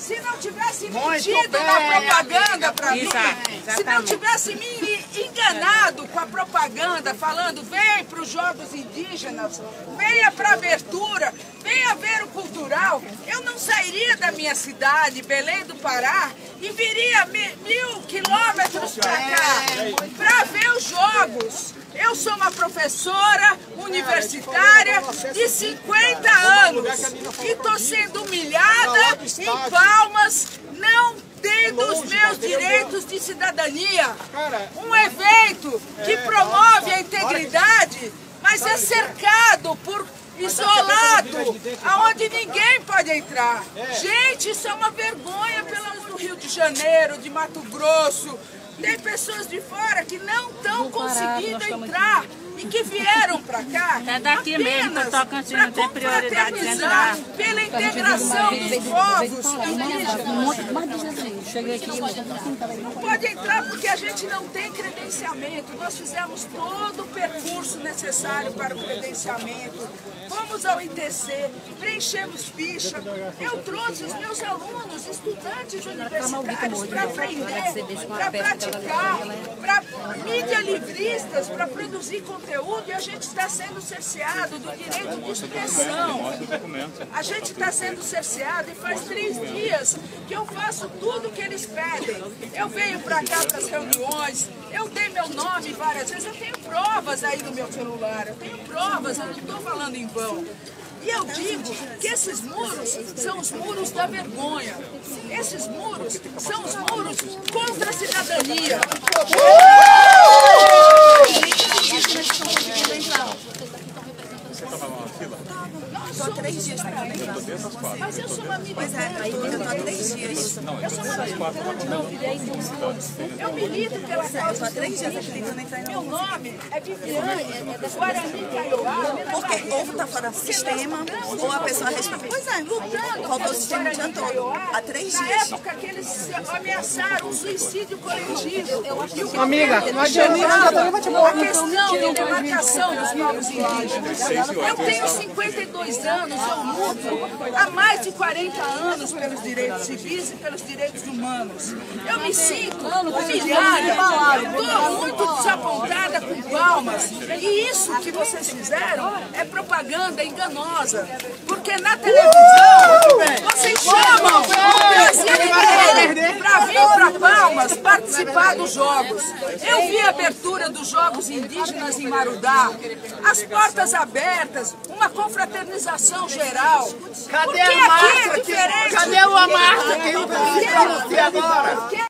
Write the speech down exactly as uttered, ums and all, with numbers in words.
Se não tivesse mentido na propaganda para mim, se não tivesse me enganado com a propaganda, falando vem para os Jogos Indígenas, venha para a abertura, venha ver o cultural, eu não sairia da minha cidade, Belém do Pará, e viria mil quilômetros para cá, para ver os Jogos. Eu sou uma professora universitária de cinquenta anos e estou sendo humilhada em Palmas, não tendo os meus direitos de cidadania. Um evento que promove a integridade, mas é cercado por isolado, aonde ninguém pode entrar. Gente, isso é uma vergonha pelo Rio de Janeiro, de Mato Grosso. Tem pessoas de fora que não estão conseguindo entrar e que vieram para cá é daqui mesmo, para Tocantins não tem prioridade de entrar. Pela integração dos povos indígenas. Cheguei aqui, não pode entrar porque a gente não tem credenciamento. Nós fizemos todo o percurso necessário para o credenciamento. Fomos ao I T C, preenchemos ficha. Eu trouxe os meus alunos, estudantes universitários, para aprender, para praticar, para mídia livristas, para produzir conteúdo, e a gente está sendo cerceado do direito de expressão. A gente está sendo cerceado e faz três dias que eu faço tudo o que eles pedem. Eu venho para cá para as reuniões, eu dei meu nome várias vezes, eu tenho provas aí no meu celular, eu tenho provas, eu não estou falando em vão. E eu digo que esses muros são os muros da vergonha. Esses muros são os muros contra a cidadania. Só três dias para mim. Mas eu sou uma militante. Aí eu estou há três dias. Eu sou uma militante, não virei Eu milito pela causa. Há três dias acreditando em entrar. Meu nome é Viviane, Guarani Kaiowá. Porque ou está fora do sistema, ou a pessoa responde. Pois é, lutando. Faltou o sistema o dia todo. Há três dias. Na época que eles ameaçaram um suicídio coletivo. Amiga, não adianta. A questão de demarcação dos povos indígenas. Eu tenho cinquenta e dois anos, eu luto há mais de quarenta anos pelos direitos civis e pelos direitos humanos. Eu me sinto humilhada, eu estou muito desapontada com Palmas. E isso que vocês fizeram é propaganda enganosa. Porque na televisão vocês chamam o Brasil inteiro para vir para Palmas participar dos Jogos. Eu vi a abertura dos Jogos Indígenas em Marudá, as portas abertas, uma confraternização geral. Cadê a Marta? Aqui é diferente. Cadê a Marta? Quem vai vir para você agora?